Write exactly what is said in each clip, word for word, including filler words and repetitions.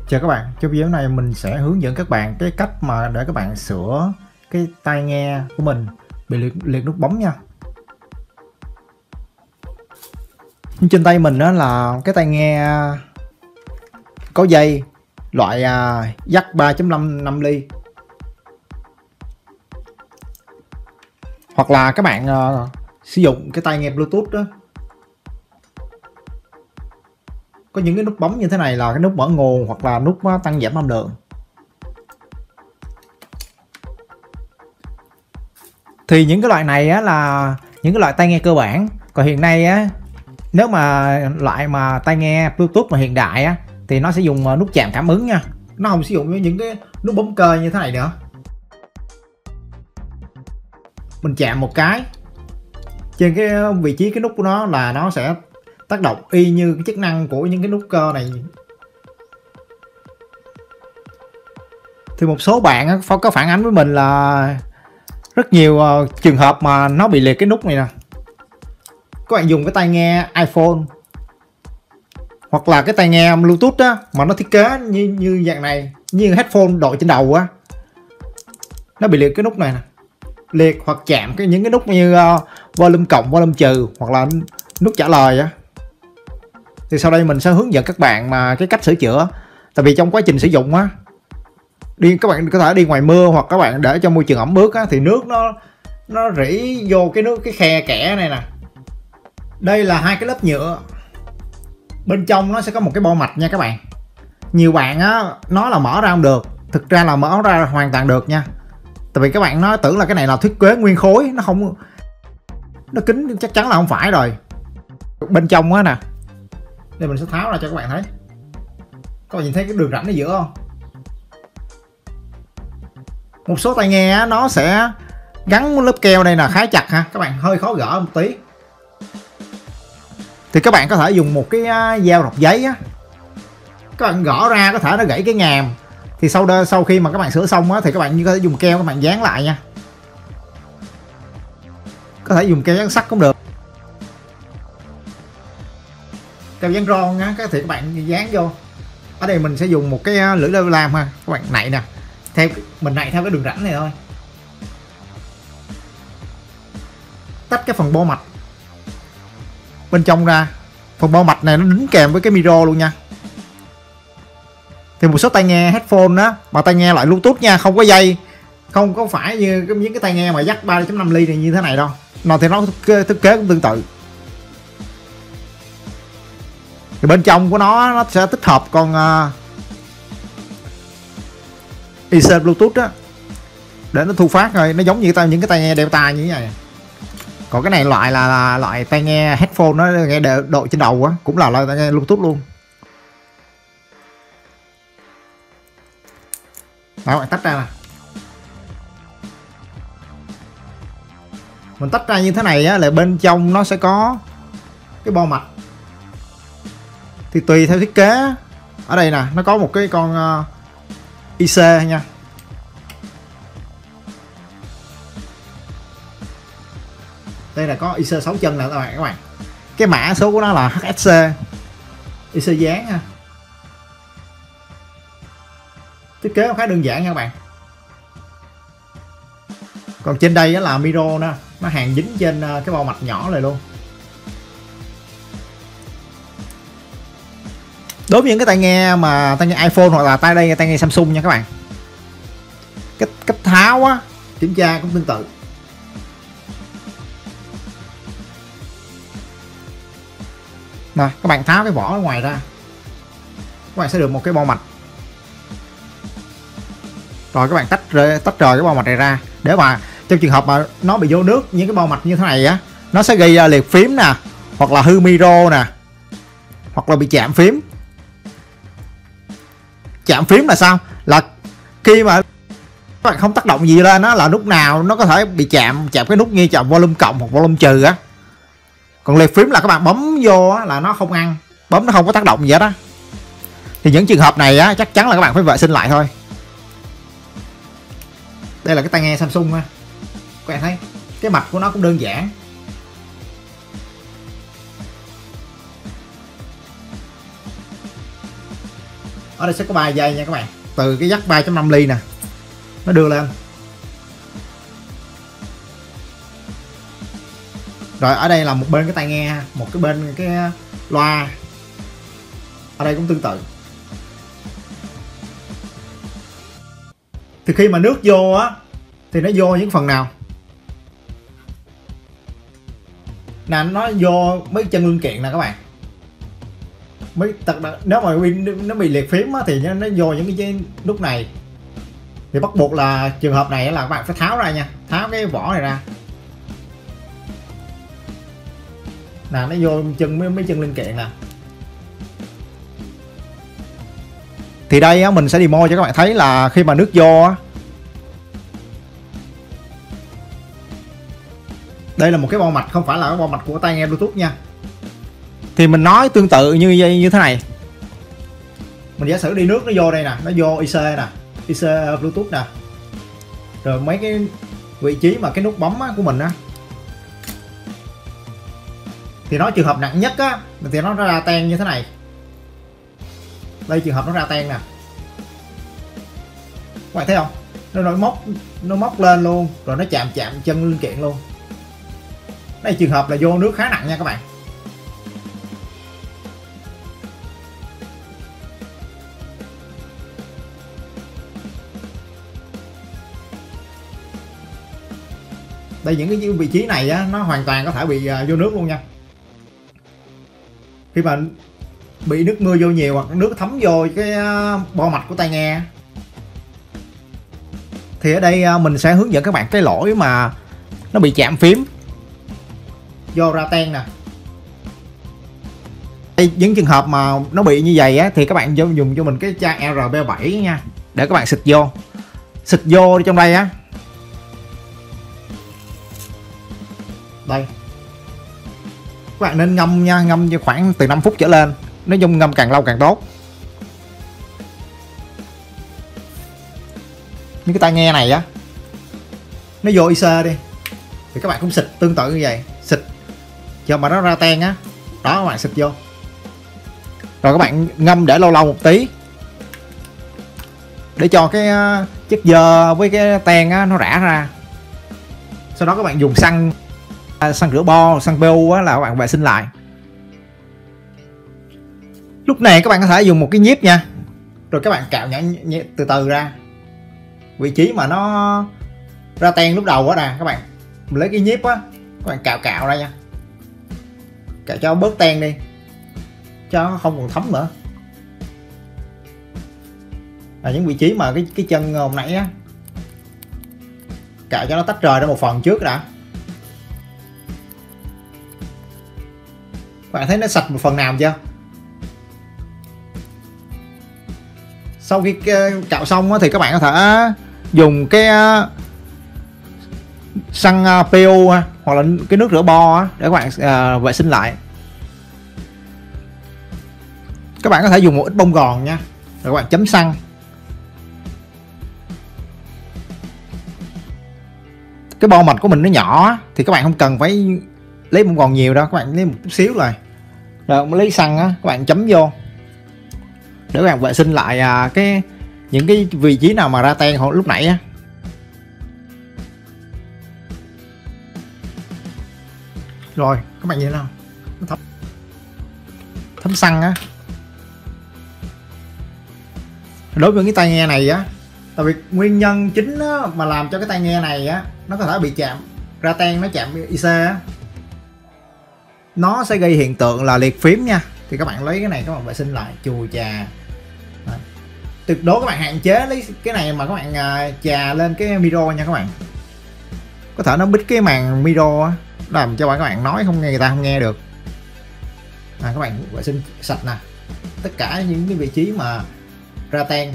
Chào các bạn, trong video này mình sẽ hướng dẫn các bạn cái cách mà để các bạn sửa cái tai nghe của mình bị liệt, liệt nút bấm nha. Trên tay mình đó là cái tai nghe có dây loại jack ba chấm năm năm ly, hoặc là các bạn uh, sử dụng cái tai nghe Bluetooth đó. Có những cái nút bấm như thế này là cái nút mở nguồn hoặc là nút tăng giảm âm lượng. Thì những cái loại này á là những cái loại tai nghe cơ bản. Còn hiện nay á, nếu mà loại mà tai nghe Bluetooth mà hiện đại á thì nó sẽ dùng nút chạm cảm ứng nha. Nó không sử dụng những cái nút bấm cơ như thế này nữa. Mình chạm một cái trên cái vị trí cái nút của nó là nó sẽ tác động y như cái chức năng của những cái nút cơ này. Thì một số bạn có phản ánh với mình là rất nhiều uh, trường hợp mà nó bị liệt cái nút này nè. Các bạn dùng cái tai nghe iPhone hoặc là cái tai nghe Bluetooth á, mà nó thiết kế như như dạng này, như headphone đội trên đầu á, nó bị liệt cái nút này nè. Liệt hoặc chạm cái những cái nút như uh, volume cộng, volume trừ hoặc là nút trả lời á. Thì sau đây mình sẽ hướng dẫn các bạn mà cái cách sửa chữa. Tại vì trong quá trình sử dụng á, đi các bạn có thể đi ngoài mưa hoặc các bạn để cho môi trường ẩm ướt á, thì nước nó nó rỉ vô cái nước cái khe kẽ này nè. Đây là hai cái lớp nhựa, bên trong nó sẽ có một cái bo mạch nha các bạn. Nhiều bạn á nó là mở ra không được, thực ra là mở ra hoàn toàn được nha. Tại vì các bạn nó tưởng là cái này là thiết kế nguyên khối, nó không, nó kính chắc chắn là không phải rồi. Bên trong á nè, đây mình sẽ tháo ra cho các bạn thấy. Các bạn nhìn thấy cái đường rãnh ở giữa không? Một số tai nghe á, nó sẽ gắn lớp keo đây là khá chặt ha, các bạn hơi khó gỡ một tí. Thì các bạn có thể dùng một cái dao rọc giấy á, các bạn gõ ra có thể nó gãy cái ngàm. Thì sau đó, sau khi mà các bạn sửa xong á, thì các bạn như có thể dùng keo các bạn dán lại nha. Có thể dùng keo dán sắt cũng được, keo dán ron á, thì các bạn dán vô. Ở đây mình sẽ dùng một cái lưỡi leo lam ha, các bạn nạy nè, theo mình nạy theo cái đường rãnh này thôi. Tách cái phần bo mạch bên trong ra. Phần bo mạch này nó đính kèm với cái micro luôn nha. Thì một số tai nghe headphone á, mà tai nghe loại Bluetooth nha, không có dây, không có phải như những cái tai nghe mà jack ba chấm năm ly này như thế này đâu. Nó thì nó thiết kế, thiết kế cũng tương tự. Thì bên trong của nó nó sẽ tích hợp con uh, i xê Bluetooth á, để nó thu phát rồi, nó giống như ta những cái tai nghe đeo tai như thế này. Còn cái này loại là, là loại tai nghe headphone, nó nghe đội trên đầu á, cũng là loại tai nghe Bluetooth luôn. Đó, bạn tách ra nè. Mình tách ra như thế này á, là bên trong nó sẽ có cái bo mạch. Thì tùy theo thiết kế, ở đây nè nó có một cái con uh, i xê nha. Đây là có i xê sáu chân nè các bạn các bạn. Cái mã số của nó là hát ét xê, i xê dán ha. Thiết kế khá đơn giản nha các bạn. Còn trên đây là micro nè, nó hàng dính trên cái bo mạch nhỏ này luôn. Đối với những cái tai nghe mà tai nghe iPhone hoặc là tai đây tai nghe Samsung nha các bạn, cách cách tháo á, kiểm tra cũng tương tự. Nè, các bạn tháo cái vỏ ở ngoài ra, các bạn sẽ được một cái bo mạch. Rồi các bạn tách rời, tách rời cái bo mạch này ra, để mà trong trường hợp mà nó bị vô nước, những cái bo mạch như thế này á, nó sẽ gây ra liệt phím nè, hoặc là hư micro nè, hoặc là bị chạm phím. Chạm phím là sao? Là khi mà các bạn không tác động gì lên, nó là lúc nào nó có thể bị chạm chạm cái nút như chạm volume cộng hoặc volume trừ á. Còn liệt phím là các bạn bấm vô á, là nó không ăn, bấm nó không có tác động gì hết á. Thì những trường hợp này á, chắc chắn là các bạn phải vệ sinh lại thôi. Đây là cái tai nghe Samsung ha, các bạn thấy cái mạch của nó cũng đơn giản. Ở đây sẽ có ba dây nha các bạn, từ cái jack ba chấm năm ly nè nó đưa lên. Rồi ở đây là một bên cái tai nghe, một cái bên cái loa. Ở đây cũng tương tự. Thì khi mà nước vô á thì nó vô những phần nào nè, nó vô mấy chân linh kiện nè các bạn. Mấy nếu mà pin nó bị liệt phím á, thì nó, nó vô những cái nút này. Thì bắt buộc là trường hợp này là các bạn phải tháo ra nha, tháo cái vỏ này ra nè, nó vô chân mấy, mấy chân linh kiện nè. Thì đây á, mình sẽ demo cho các bạn thấy là khi mà nước vô á, đây là một cái bo mạch, không phải là cái bo mạch của tai nghe Bluetooth nha. Thì mình nói tương tự như như thế này. Mình giả sử đi nước nó vô đây nè, nó vô i xê nè, i xê Bluetooth nè. Rồi mấy cái vị trí mà cái nút bấm á, của mình á, thì nói trường hợp nặng nhất á thì nó ra ten như thế này. Đây trường hợp nó ra ten nè, các bạn thấy không, nó nó móc nó móc lên luôn, rồi nó chạm chạm chân linh kiện luôn. Đây trường hợp là vô nước khá nặng nha các bạn. Đây những cái vị trí này á, nó hoàn toàn có thể bị uh, vô nước luôn nha. Khi mà bị nước mưa vô nhiều hoặc nước thấm vô cái uh, bo mạch của tai nghe, thì ở đây uh, mình sẽ hướng dẫn các bạn cái lỗi mà nó bị chạm phím vô ra ten nè. Đây, những trường hợp mà nó bị như vậy á, thì các bạn dùng cho mình cái trang R B bảy nha, để các bạn xịt vô xịt vô trong đây á. Đây các bạn nên ngâm nha, ngâm cho khoảng từ năm phút trở lên, nói chung ngâm càng lâu càng tốt. Những cái tai nghe này á, nó vô i xê đi thì các bạn cũng xịt tương tự như vậy, xịt cho mà nó ra ten á, đó các bạn xịt vô, rồi các bạn ngâm để lâu lâu một tí để cho cái chất dơ với cái ten á nó rã ra. Sau đó các bạn dùng xăng xăng rửa bo, xăng pê u á, là các bạn vệ sinh lại. Lúc này các bạn có thể dùng một cái nhíp nha, rồi các bạn cạo nhỏ từ từ ra vị trí mà nó ra ten lúc đầu á nè, các bạn lấy cái nhíp á, các bạn cạo cạo ra nha, cạo cho bớt ten đi, cho nó không còn thấm nữa. Là những vị trí mà cái cái chân hồi nãy á, cạo cho nó tách rời ra một phần trước đã. Các bạn thấy nó sạch một phần nào chưa? Sau khi cạo xong thì các bạn có thể dùng cái xăng pê u hoặc là cái nước rửa bo để các bạn vệ sinh lại. Các bạn có thể dùng một ít bông gòn nha, rồi các bạn chấm xăng. Cái bo mạch của mình nó nhỏ thì các bạn không cần phải lấy bông gòn nhiều đâu, các bạn lấy một chút xíu rồi rồi lấy xăng á, các bạn chấm vô để các bạn vệ sinh lại à, cái những cái vị trí nào mà ra ten hồi lúc nãy á. Rồi các bạn nhìn nào, nó thấm, thấm xăng á. Đối với cái tai nghe này á, tại vì nguyên nhân chính á, mà làm cho cái tai nghe này á nó có thể bị chạm ra ten, nó chạm i xê á, nó sẽ gây hiện tượng là liệt phím nha. Thì các bạn lấy cái này các bạn vệ sinh lại, chùi chà. Đó. Tuyệt đối các bạn hạn chế lấy cái này mà các bạn uh, chà lên cái micro nha các bạn. Có thể nó bít cái màn micro á, làm cho các bạn nói không nghe, người ta không nghe được. À, các bạn vệ sinh sạch nè, tất cả những cái vị trí mà ra ten.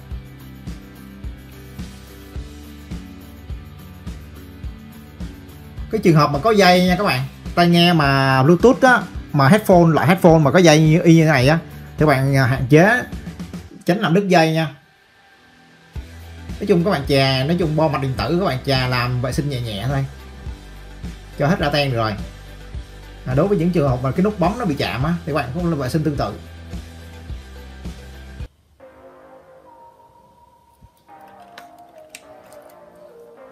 Cái trường hợp mà có dây nha các bạn, tai nghe mà Bluetooth á, mà headphone, loại headphone mà có dây như y như thế này á, thì các bạn hạn chế tránh làm đứt dây nha. Nói chung các bạn chà, nói chung bo mạch điện tử các bạn chà làm vệ sinh nhẹ nhẹ thôi cho hết ra ten được rồi. À, đối với những trường hợp mà cái nút bấm nó bị chạm á, thì các bạn cũng vệ sinh tương tự.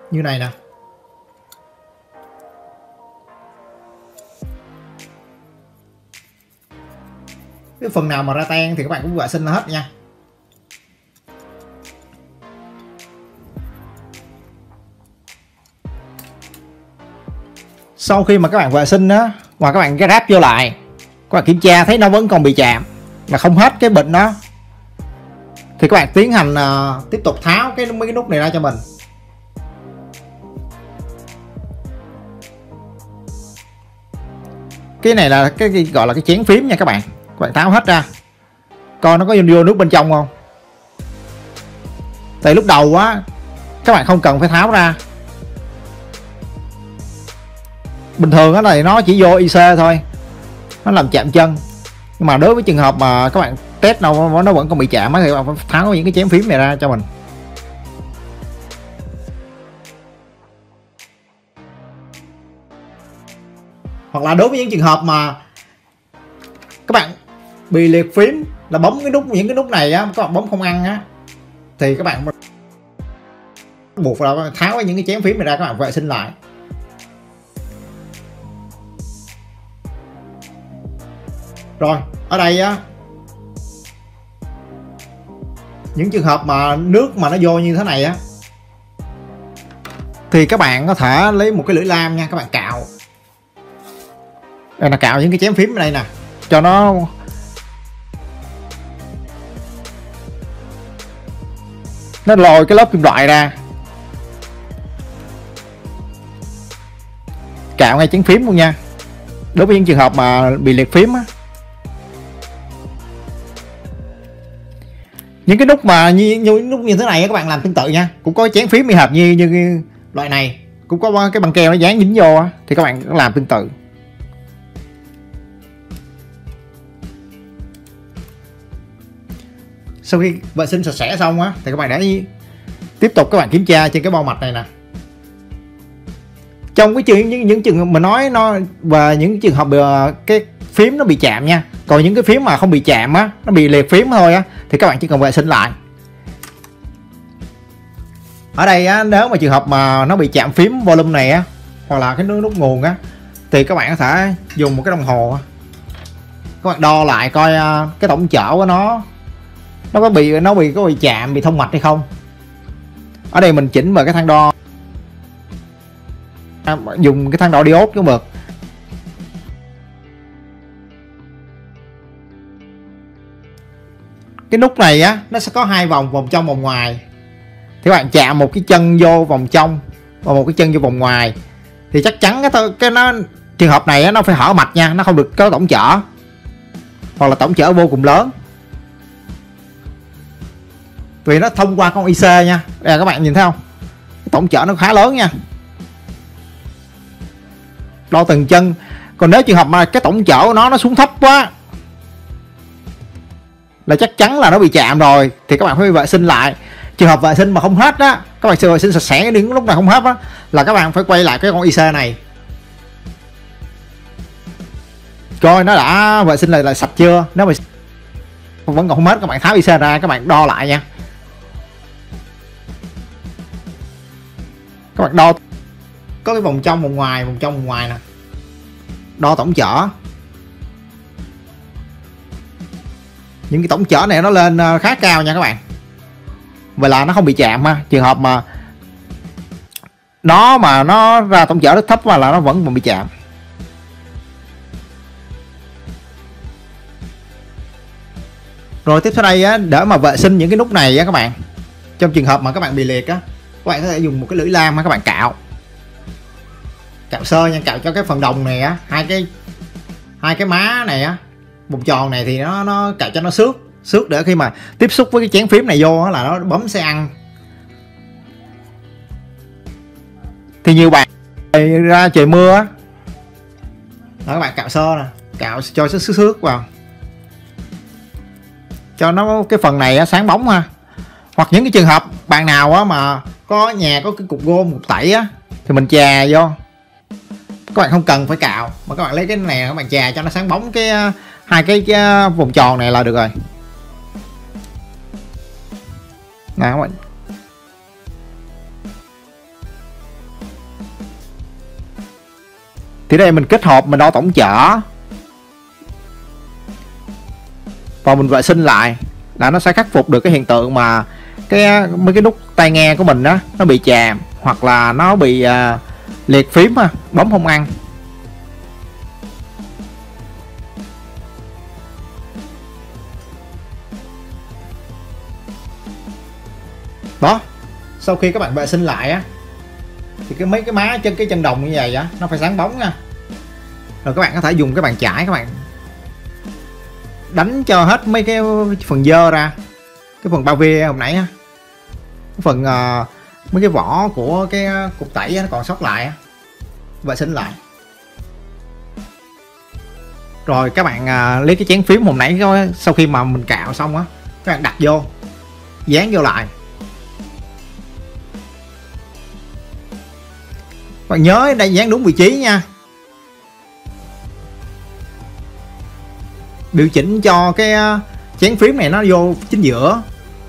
như này nè. Cái phần nào mà ra ten thì các bạn cũng vệ sinh hết nha. Sau khi mà các bạn vệ sinh á, và các bạn cái ráp vô lại, các bạn kiểm tra thấy nó vẫn còn bị chạm mà không hết cái bịch đó, thì các bạn tiến hành uh, tiếp tục tháo cái mấy cái nút này ra cho mình. Cái này là cái, cái gọi là cái chén phím nha các bạn. Các bạn tháo hết ra coi nó có vô nước bên trong không. Tại lúc đầu á các bạn không cần phải tháo ra. Bình thường á này nó chỉ vô i xê thôi, nó làm chạm chân. Nhưng mà đối với trường hợp mà các bạn test đâu nó vẫn còn bị chạm á, thì các bạn phải tháo những cái chén phím này ra cho mình. Hoặc là đối với những trường hợp mà các bạn bị liệt phím là bấm cái nút, những cái nút này á, các bạn bấm không ăn á, thì các bạn buộc là tháo những cái chén phím này ra, các bạn vệ sinh lại. Rồi ở đây á, những trường hợp mà nước mà nó vô như thế này á, thì các bạn có thể lấy một cái lưỡi lam nha, các bạn cạo. Đây là cạo những cái chén phím ở đây nè, cho nó nó lôi cái lớp kim loại ra, cạo ngay chén phím luôn nha. Đối với những trường hợp mà bị liệt phím á, những cái nút mà như, như nút như thế này các bạn làm tương tự nha, cũng có chén phím bị hợp như như loại này, cũng có cái băng keo nó dán dính vô á, thì các bạn làm tương tự. Sau khi vệ sinh sạch sẽ xong á, thì các bạn để tiếp tục các bạn kiểm tra trên cái bao mạch này nè. Trong cái trường những những trường mà nói nó và những trường hợp cái phím nó bị chạm nha, còn những cái phím mà không bị chạm á, nó bị liệt phím thôi á, thì các bạn chỉ cần vệ sinh lại. Ở đây á, nếu mà trường hợp mà nó bị chạm phím volume này á, hoặc là cái nút nguồn á, thì các bạn có thể dùng một cái đồng hồ, các bạn đo lại coi cái tổng chở của nó nó có bị nó bị có bị chạm, bị thông mạch hay không. Ở đây mình chỉnh vào cái thang đo, dùng cái thang đo diode cũng được. Cái nút này á, nó sẽ có hai vòng, vòng trong vòng ngoài. Thì các bạn chạm một cái chân vô vòng trong và một cái chân vô vòng ngoài, thì chắc chắn cái cái nó trường hợp này á, nó phải hở mạch nha, nó không được có tổng chở, hoặc là tổng chở vô cùng lớn, vì nó thông qua con i xê nha. Đây là các bạn nhìn thấy không, tổng chở nó khá lớn nha, đo từng chân. Còn nếu trường hợp mà cái tổng chở của nó nó xuống thấp quá là chắc chắn là nó bị chạm rồi, thì các bạn phải vệ sinh lại. Trường hợp vệ sinh mà không hết á, các bạn sẽ vệ sinh sạch sẽ đến lúc nào không hết á, là các bạn phải quay lại cái con i xê này coi nó đã vệ sinh lại là sạch chưa. Nếu mà vẫn còn không hết, các bạn tháo i xê ra, các bạn đo lại nha. Các bạn đo có cái vòng trong vòng ngoài, vòng trong vòng ngoài nè, đo tổng chở. Những cái tổng chở này nó lên khá cao nha các bạn, vậy là nó không bị chạm ha. Trường hợp mà nó mà nó ra tổng chở rất thấp mà là nó vẫn còn bị chạm. Rồi tiếp theo đây á, để mà vệ sinh những cái nút này á các bạn, trong trường hợp mà các bạn bị liệt á, các bạn có thể dùng một cái lưỡi lam á, các bạn cạo cạo sơ nha, cạo cho cái phần đồng này á, hai cái hai cái má này á, vòng tròn này, thì nó nó cạo cho nó xước xước để khi mà tiếp xúc với cái chén phím này vô á, là nó bấm sẽ ăn. Thì nhiều bạn ra trời mưa á, các bạn cạo sơ nè, cạo cho xước xước vào cho nó cái phần này á, sáng bóng ha. Hoặc những cái trường hợp bạn nào á mà có nhà có cái cục gôm, cục tẩy á, thì mình chà vô. Các bạn không cần phải cạo, mà các bạn lấy cái này các bạn chà cho nó sáng bóng cái hai cái, cái vòng tròn này là được rồi. Nè các bạn, Thì đây mình kết hợp mình đo tổng chở và mình vệ sinh lại là nó sẽ khắc phục được cái hiện tượng mà cái mấy cái nút tai nghe của mình đó nó bị chàm hoặc là nó bị uh, liệt phím ha, bấm không ăn. Đó, sau khi các bạn vệ sinh lại á thì cái mấy cái má chân cái chân đồng như vậy á nó phải sáng bóng nha. Rồi các bạn có thể dùng cái bàn chải các bạn đánh cho hết mấy cái phần dơ ra, cái phần bao bia hồi nãy á, cái phần uh, mấy cái vỏ của cái cục tẩy á, nó còn sót lại á, vệ sinh lại. Rồi các bạn uh, lấy cái chén phím hồi nãy đó, sau khi mà mình cạo xong á, các bạn đặt vô, dán vô lại. Các bạn nhớ đây dán đúng vị trí nha. Điều chỉnh cho cái uh, chén phím này nó vô chính giữa.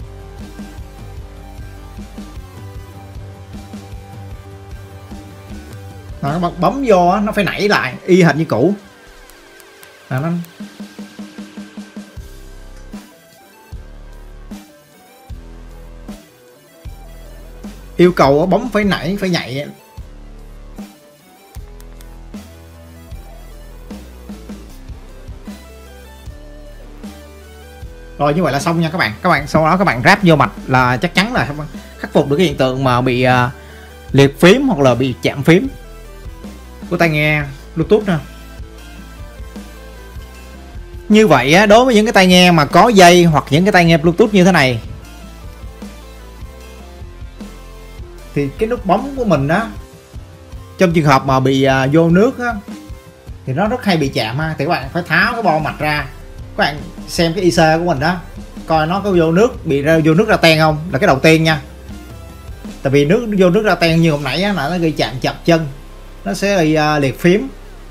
Rồi các bạn bấm vô nó phải nảy lại y hệt như cũ. Đó, nó... yêu cầu bấm phải nảy phải nhạy. Rồi như vậy là xong nha các bạn. Các bạn sau đó các bạn ráp vô mạch là chắc chắn là khắc phục được cái hiện tượng mà bị uh, liệt phím hoặc là bị chạm phím của tai nghe Bluetooth nè. Như vậy á, đối với những cái tai nghe mà có dây hoặc những cái tai nghe Bluetooth như thế này thì cái nút bấm của mình á, trong trường hợp mà bị uh, vô nước á, thì nó rất hay bị chạm ha. Thì các bạn phải tháo cái bo mạch ra, các bạn xem cái i xê của mình đó, coi nó có vô nước, bị ra vô nước ra ten không, là cái đầu tiên nha. Tại vì nước vô nước ra ten như hồi nãy á, là nó gây chạm chập chân, nó sẽ gây uh, liệt phím.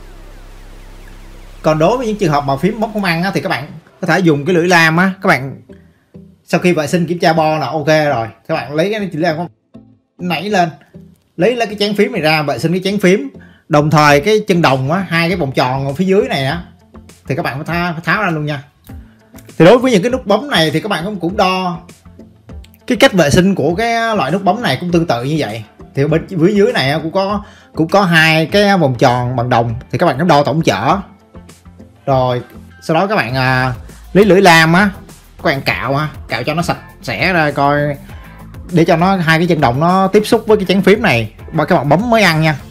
Còn đối với những trường hợp mà phím bấm không ăn á, thì các bạn có thể dùng cái lưỡi lam á, các bạn sau khi vệ sinh kiểm tra bo là ok rồi, các bạn lấy cái lưỡi lam nảy lên, lấy lấy cái chén phím này ra, vệ sinh cái chén phím, đồng thời cái chân đồng á, hai cái vòng tròn ở phía dưới này á, thì các bạn phải tháo, phải tháo ra luôn nha. Thì đối với những cái nút bấm này thì các bạn cũng cũng đo cái cách vệ sinh của cái loại nút bấm này cũng tương tự như vậy. Thì bên phía dưới này cũng có cũng có hai cái vòng tròn bằng đồng, thì các bạn cũng đo tổng chở. Rồi sau đó các bạn à, lấy lưỡi lam á, các bạn cạo á, cạo cho nó sạch sẽ ra coi, để cho nó hai cái chân đồng nó tiếp xúc với cái chén phím này, và các bạn bấm mới ăn nha.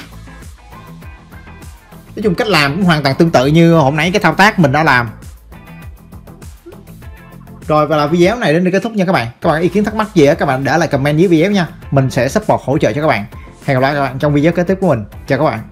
Nói chung cách làm cũng hoàn toàn tương tự như hôm nãy cái thao tác mình đã làm. Rồi và là video này đến đây kết thúc nha các bạn. Các bạn ý kiến thắc mắc gì á, các bạn để lại comment dưới video nha. Mình sẽ support hỗ trợ cho các bạn. Hẹn gặp lại các bạn trong video kế tiếp của mình. Chào các bạn.